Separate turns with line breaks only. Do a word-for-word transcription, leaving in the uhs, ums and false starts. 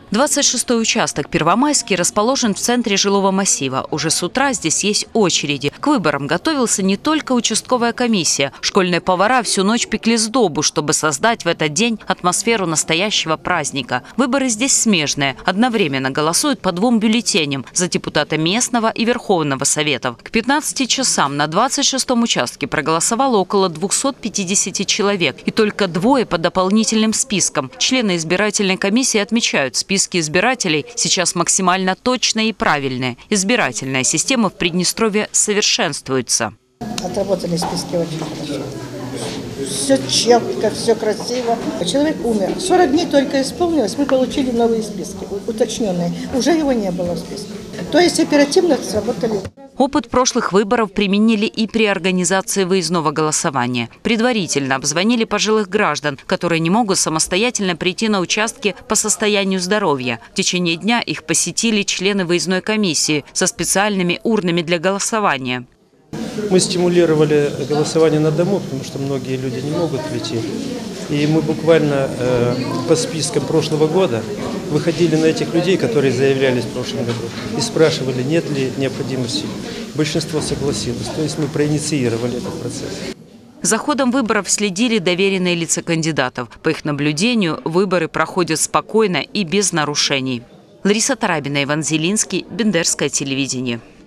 двадцать шестой участок Первомайский расположен в центре жилого массива. Уже с утра здесь есть очереди. К выборам готовился не только участковая комиссия. Школьные повара всю ночь пекли сдобу, чтобы создать в этот день атмосферу настоящего праздника. Выборы здесь смежные. Одновременно голосуют по двум бюллетеням – за депутата местного и Верховного Советов. К пятнадцати часам на двадцать шестом участке проголосовало около двухсот пятидесяти человек. И только двое по дополнительным спискам. Члены избирательной комиссии отмечают, списки Списки избирателей сейчас максимально точные и правильные. Избирательная система в Приднестровье совершенствуется.
Отработали списки очень хорошо. Все четко, все красиво. Человек умер. сорок дней только исполнилось, мы получили новые списки, уточненные. Уже его не было в списке. То есть оперативно сработали.
Опыт прошлых выборов применили и при организации выездного голосования. Предварительно обзвонили пожилых граждан, которые не могут самостоятельно прийти на участки по состоянию здоровья. В течение дня их посетили члены выездной комиссии со специальными урнами для голосования.
Мы стимулировали голосование на дому, потому что многие люди не могут прийти. И мы буквально э, по спискам прошлого года выходили на этих людей, которые заявлялись в прошлом году, и спрашивали, нет ли необходимости. Большинство согласилось. То есть мы проинициировали этот процесс.
За ходом выборов следили доверенные лица кандидатов. По их наблюдению, выборы проходят спокойно и без нарушений. Лариса Тарабина, Иван Зелинский, Бендерское телевидение.